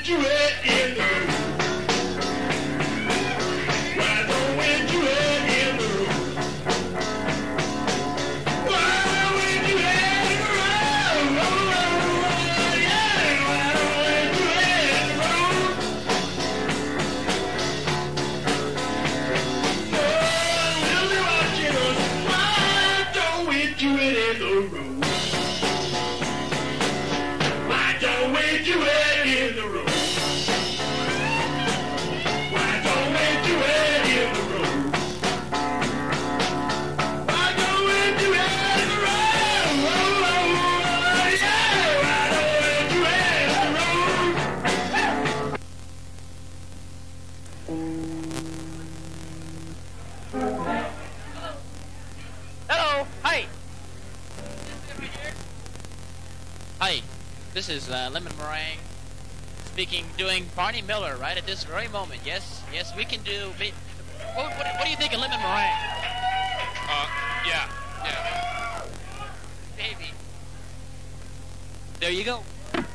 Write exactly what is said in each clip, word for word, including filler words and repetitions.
do it in the room? Why don't we do it in the room? Why don't we do it in the room? Yeah, why don't we do it in the room? No one will be watching us. Why don't we do it in the room? Why don't we do it in the room? Why don't we do it in the room? Why don't we do it in the room? Oh, oh, oh, yeah, why don't we do it in the room? Hello. Hi. Hi. This is uh, Lemon Meringue speaking, doing Barney Miller right at this very moment. Yes, yes, we can do. What, what, what do you think of Lemon Meringue? Uh, yeah, yeah. Baby. There you go.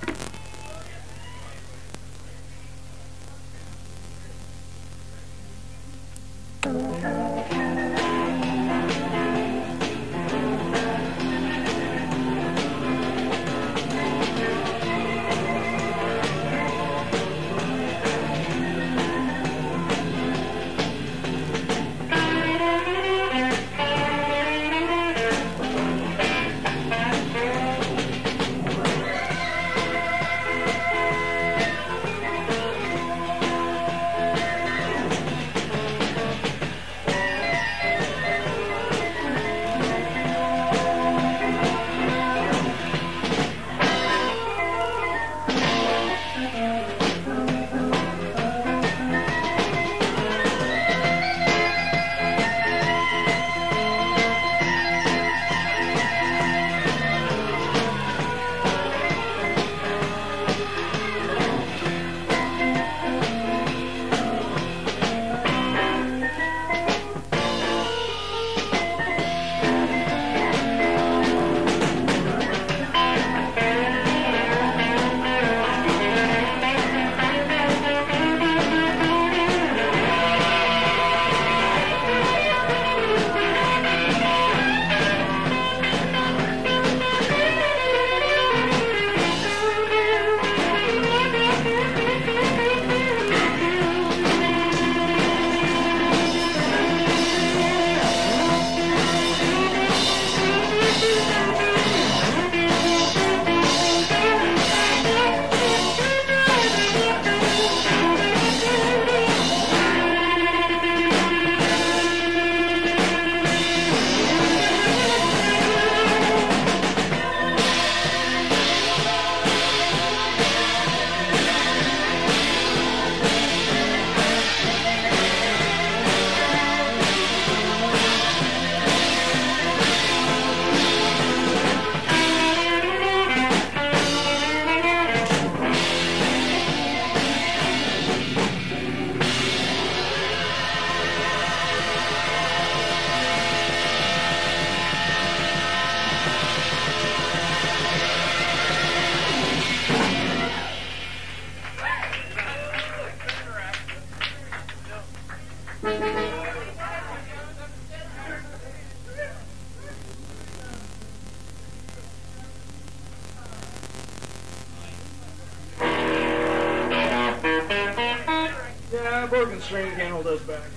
Yeah, broken string can't hold us back.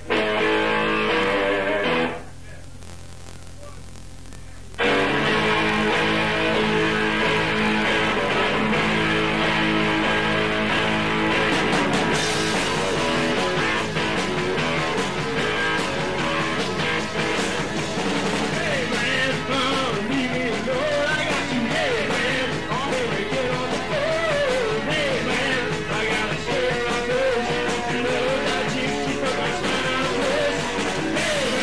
Hey,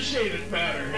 shaving powder.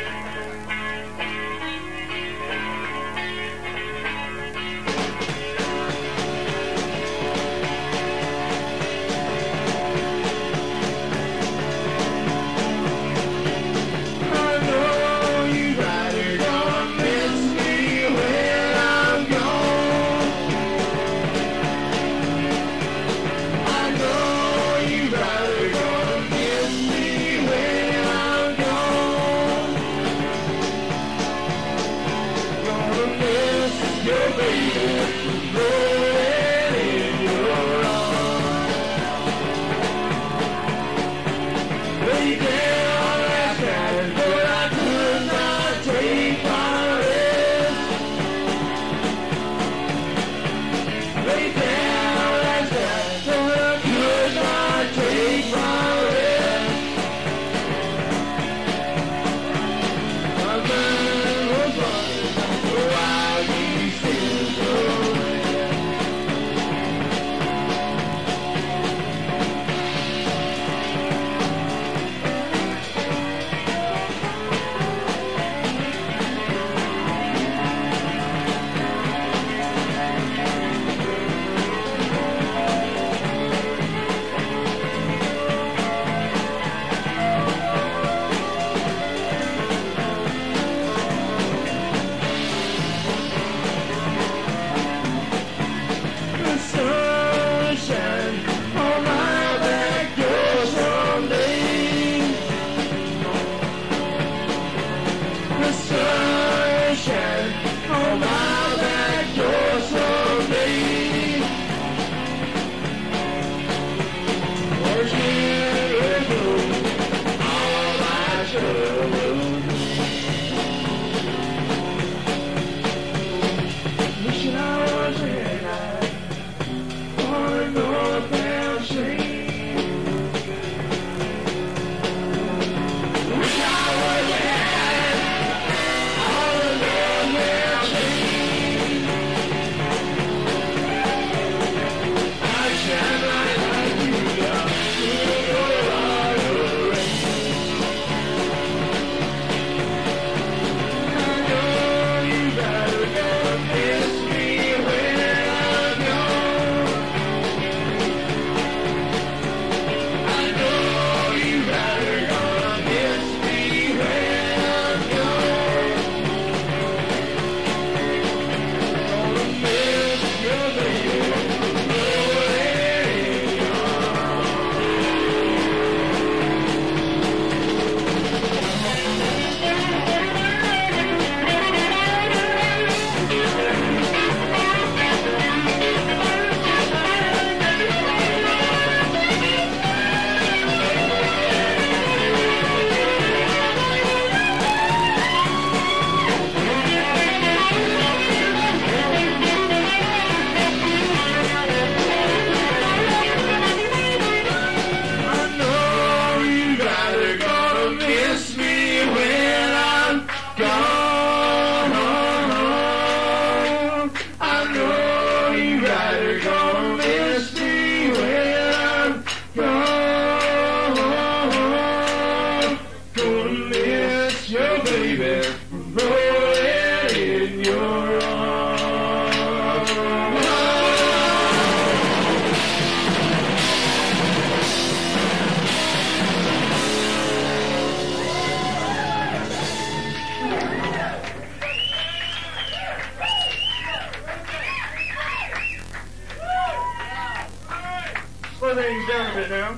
Slow things down a bit now.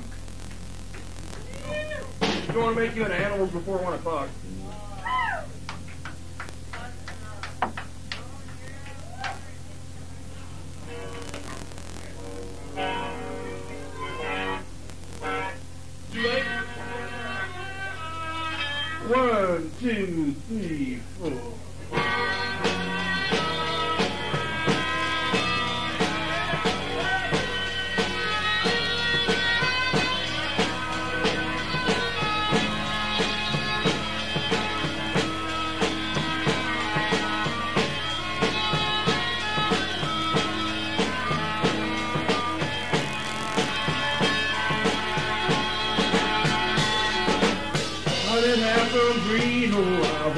Don't want to make you into animals before one o'clock. Too late? One, two, three, four. It happens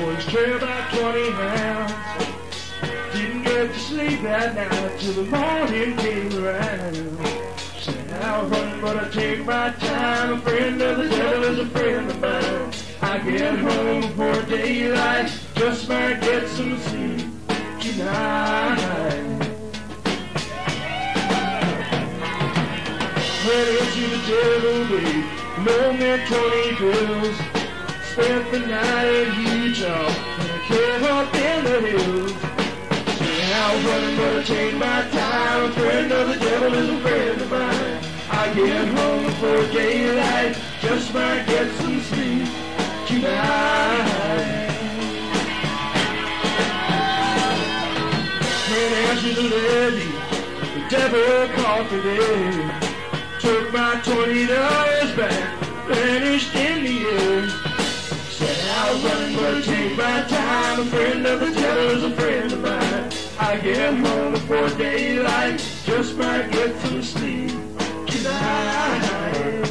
boys trail about twenty miles. Didn't get to sleep that night till the morning came around. Said I was running, but I take my time. A friend of the devil is a friend of mine. I get home before daylight, just might get some sleep tonight. Went into the devil, babe, loaned me twenty bills. Spent the night in Utah, and I came up in the hills. Said I was running, but I changed my time. A friend of the devil is a friend of mine. I get home before daylight, just might get some sleep tonight. Can't answer the lady, the devil called today. Took my twenty dollars back, vanished in the air. Said I was running, but I take my time. A friend of the devil is a friend of mine. I get home before daylight, just might get some sleep tonight.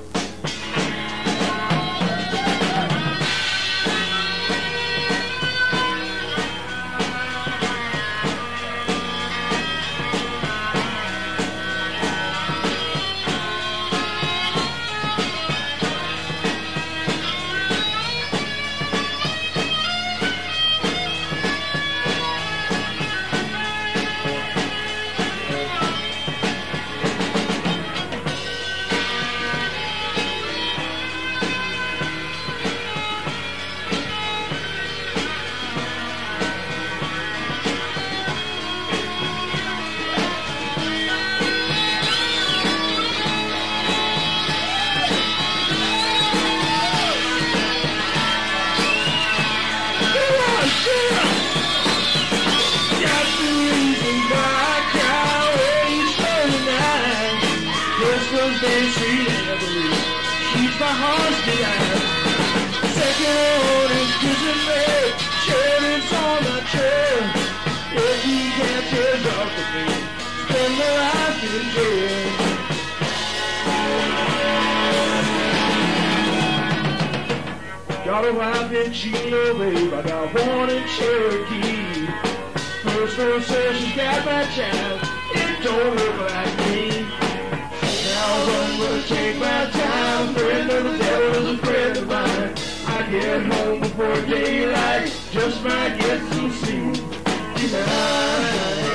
Got a wife in Chino, babe, I got one in Cherokee. First one says she's got my child, it don't look like me. Now I'm gonna take my time, friend of the devil is a friend of mine. I get home before daylight, just might get some sleep tonight.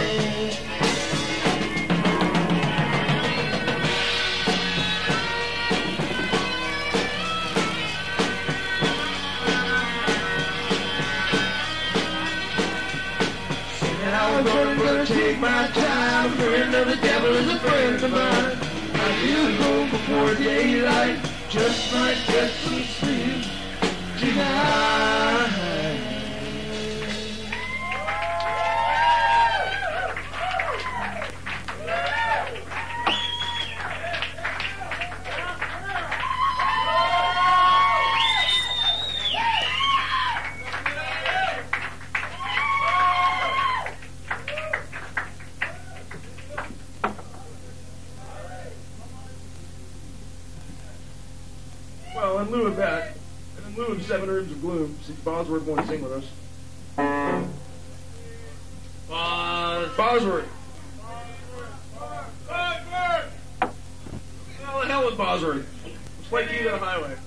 I'm gonna take my time. A friend of the devil is a friend of mine. I do home before daylight, just might get some sleep tonight. Well, in lieu of that, and in lieu of Seven Rooms of Gloom, see Bosworth won't sing with us. Boz. Bosworth! Well, the hell with Bosworth. Let's play Key to the Highway.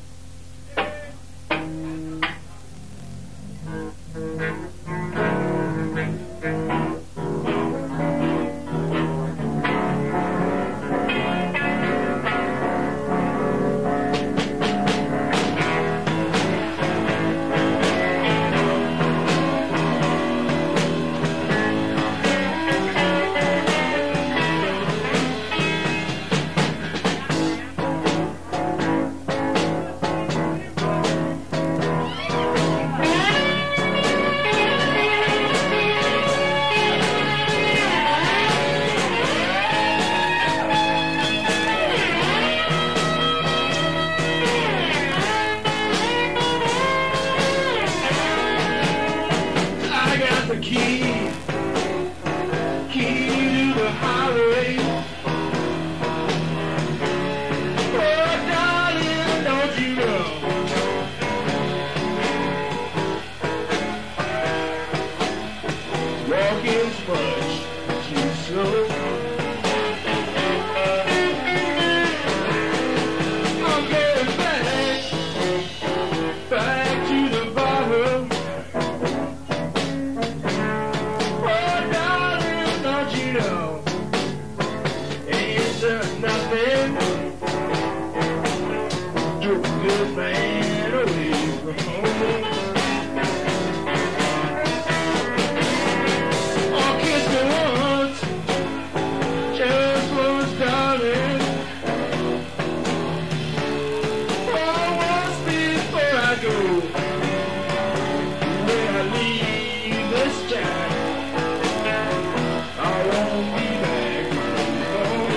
took a good man away from home. Oh, kiss me once, just once, darling. Oh, once before I go. When I leave this town, I won't be back home.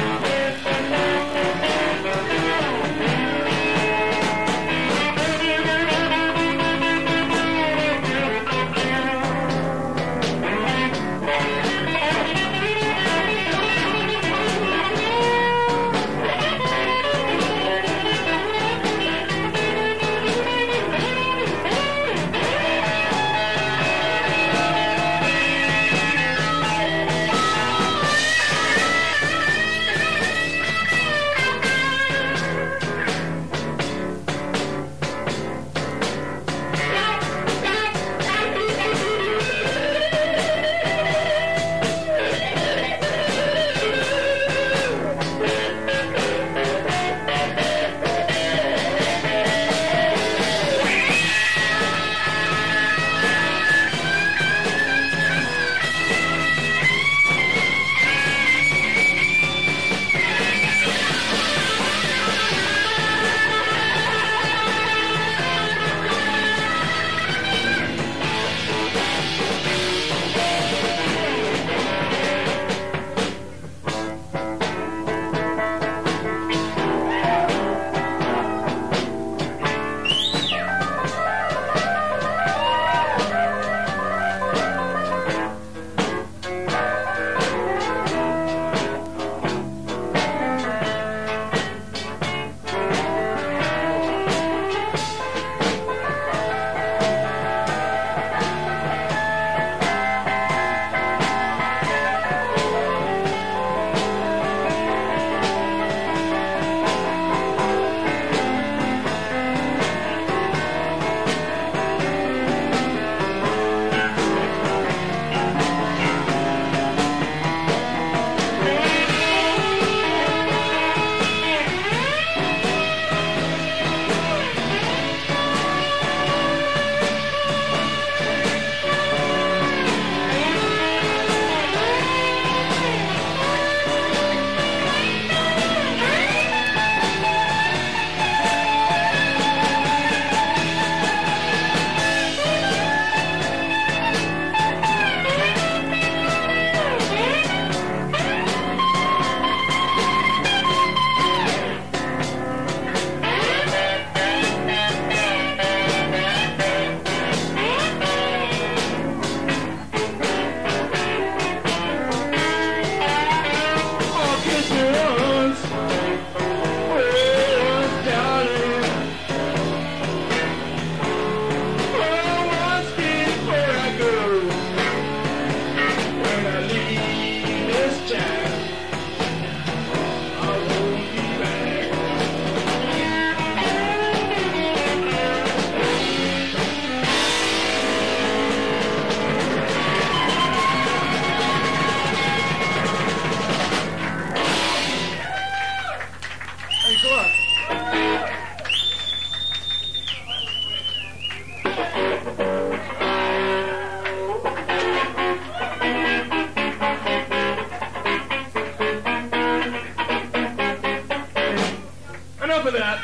Enough of that.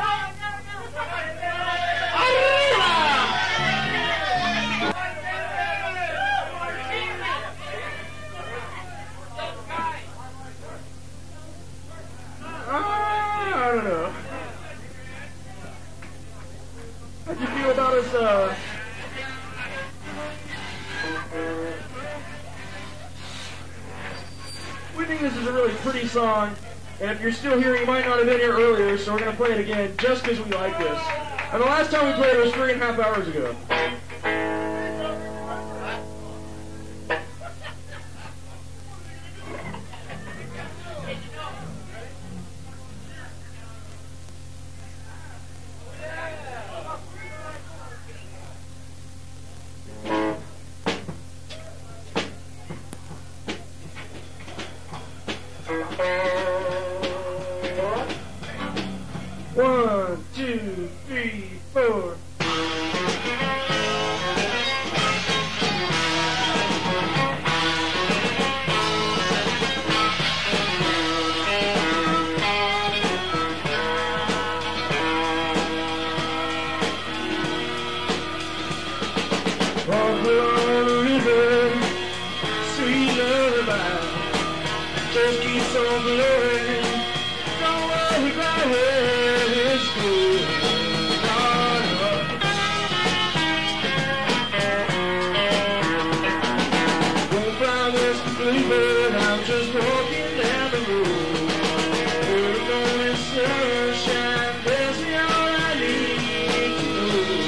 I don't know. How'd you feel about us, uh... we think this is a really pretty song, and if you're still here, you might not have been here earlier, so we're going to play it again just because we like this. And the last time we played it was three and a half hours ago. One, two, three, four. Walk along the river, sweet lullaby, just keeps on blowing. Don't worry about where it's going. Won't fly this bluebird, I'm just walking down the road. Heard the morning sunshine, tells me all I need to know.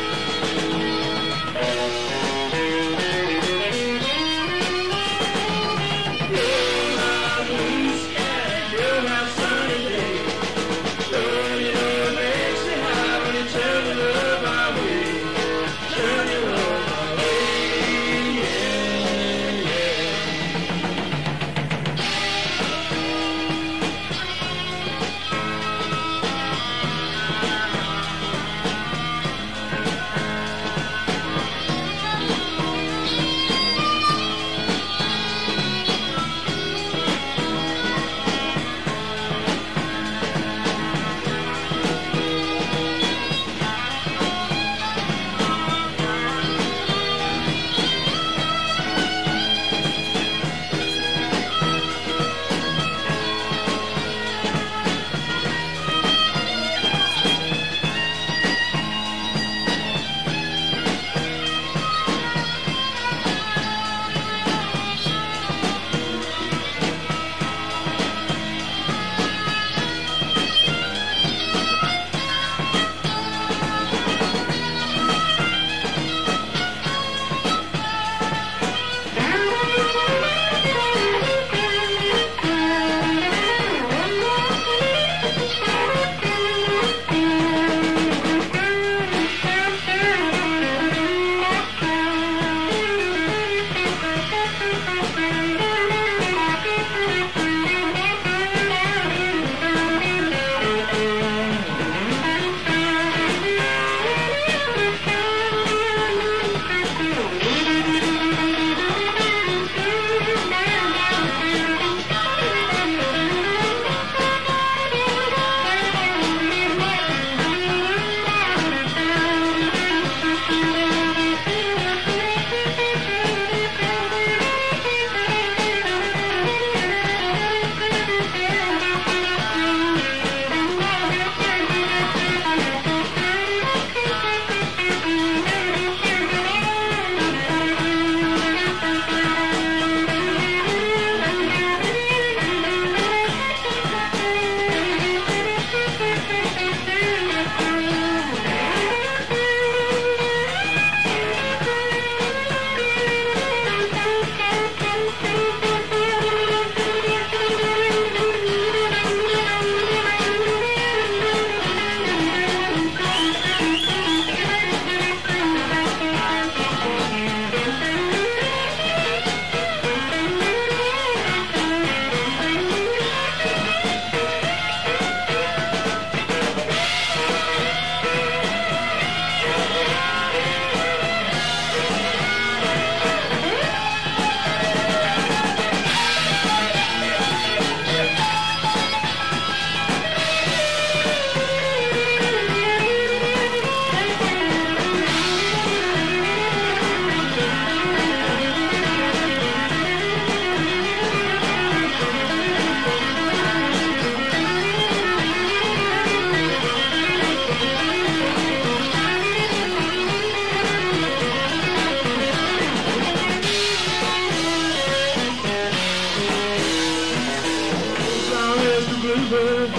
Bluebird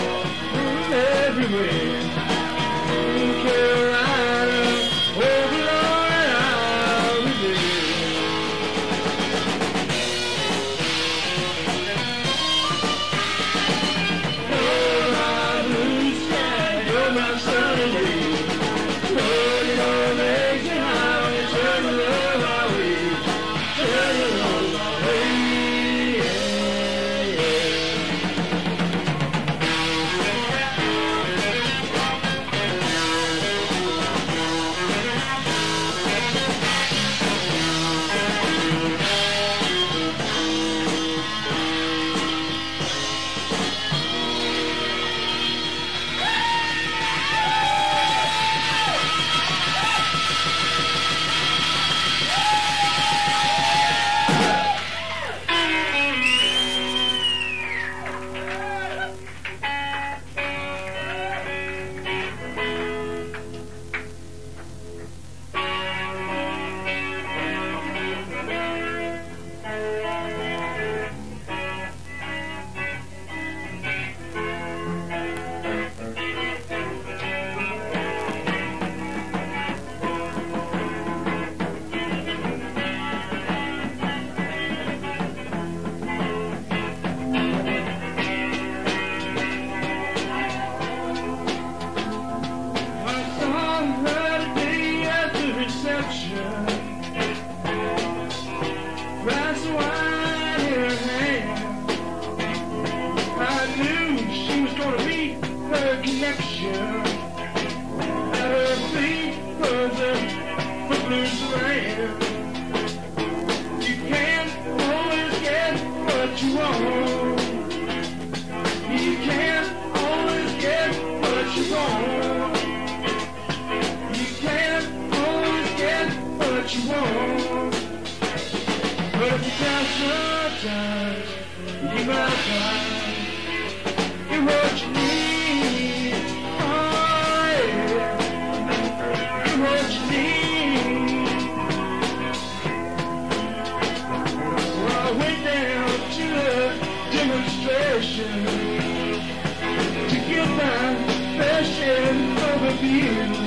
everywhere. In Carolina, over Lord, I'll be there. You're my blue sky, you're my sunny day. Lord, it all makes me high when you turn the love my way. Turn the love my way, yeah, yeah. a connection. At her feet was a footloose land. You can't always get what you want. You can't always get what you want. You can't always get what you want. But if you try sometimes, you gotta try. Get what you need. Oh yeah. Get what you need. Well, I went down to the demonstration to get my fair share of abuse.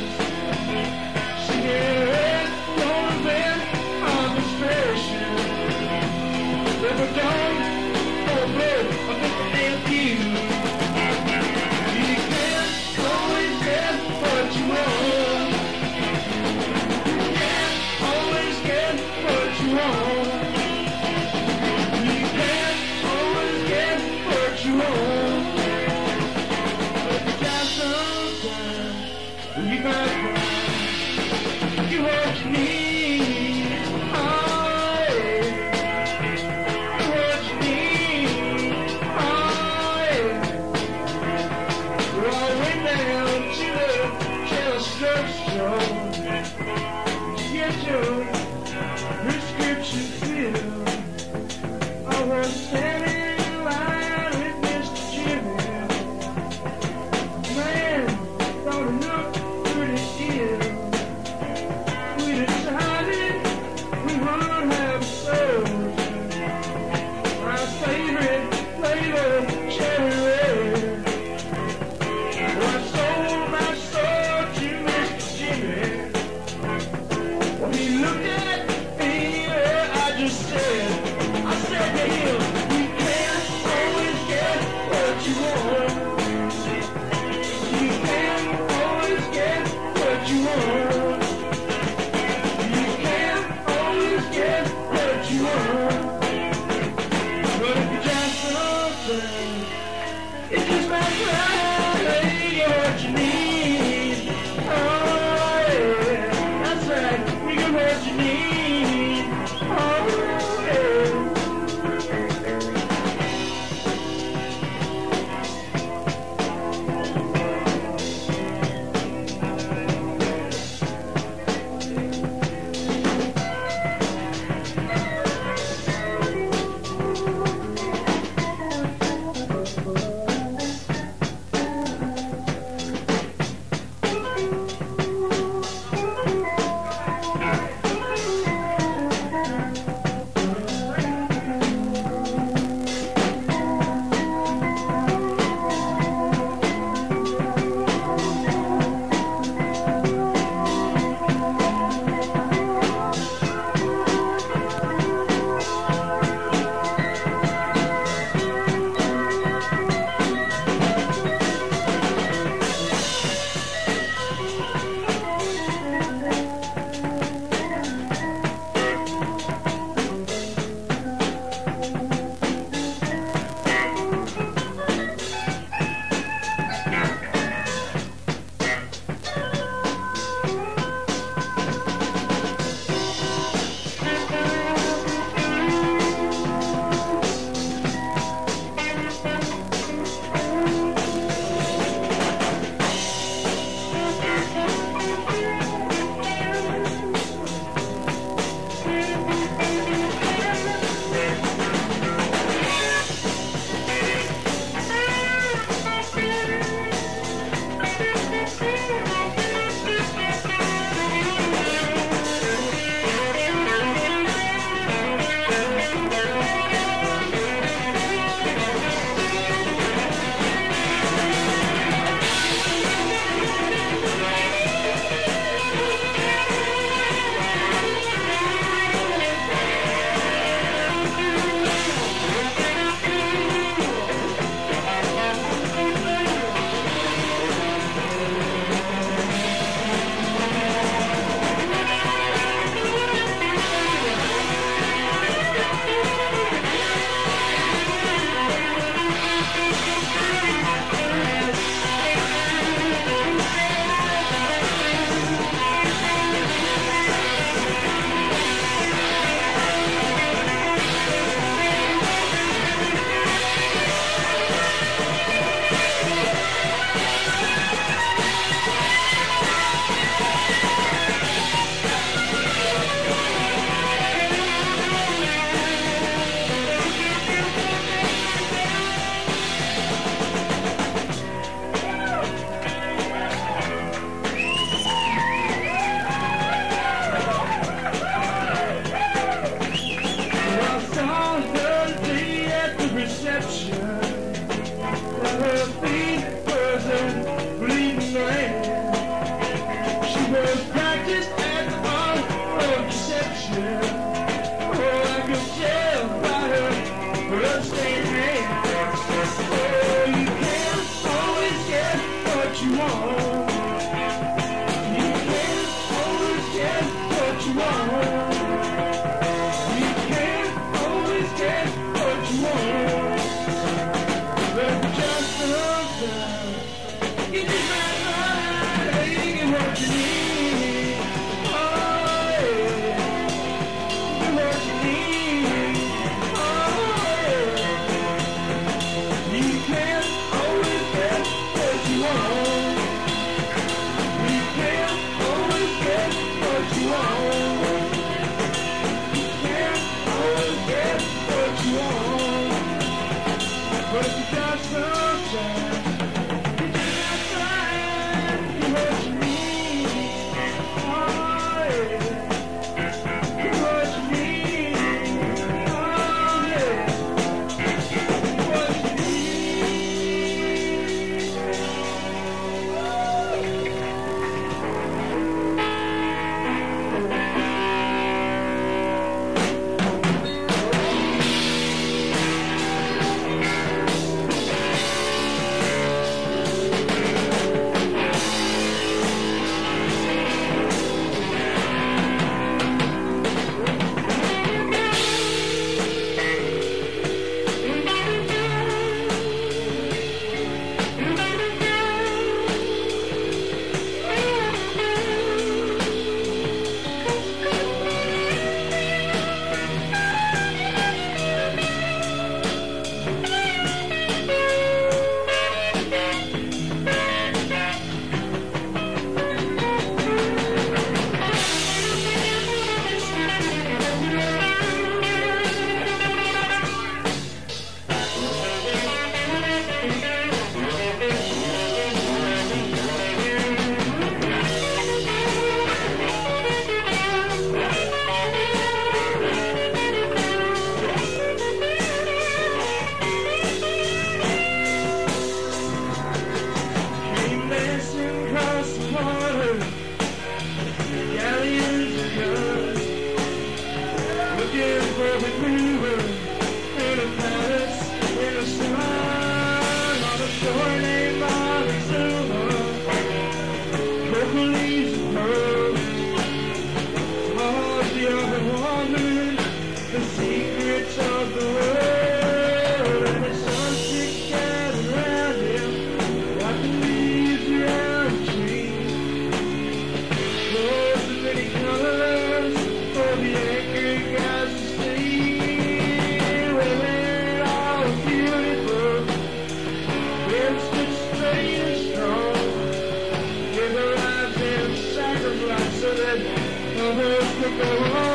Singing long been on the station. Never done or blood, I think the damn you. You can't always get what you want. You can't always get what you want. You can't always get what you want. But you got sometimes you gotta cry. Get what you need. Oh yeah. Get what you need. Oh yeah. Well, I went down to the Chelsea drugstore to get your prescription filled. I was standing in line with Mister Jimmy. Man, thought it looked pretty ill. We decided we would have soda. My favorite flavor, cherry red. Well, I sold my soul to Mister Jimmy. Well, he looked at me, uh, I just said, I said to him, you can't always get what you want. You can't always get what you want. You can't always get what you want. But if you try something, it just might try to get what you need. Oh yeah, that's right, you get what you need. Oh yeah. what you want. You can't always get what you want. You can't always get what you want. But just sometimes you just might not get what you need. Oh yeah, get what you need. Oh yeah, you can't always get what you want. You can't always get what you want. You can't always get what you want. But if you got some time, you just got time to get what you need. Oh yeah, get what you need. Oh yeah, get what you came dancing across the water, galleons of guns, looking for the river in a palace in the sun, on a shore named Montezuma, purple leaves of pearl, towards the other woman, the secrets of the world, and the sunset gathered around him, like the leaves around a tree. Rose of many colors for the angry guys to see. Women all beautiful, men stood straight and strong, gave their lives in sacrifice so that others could go on.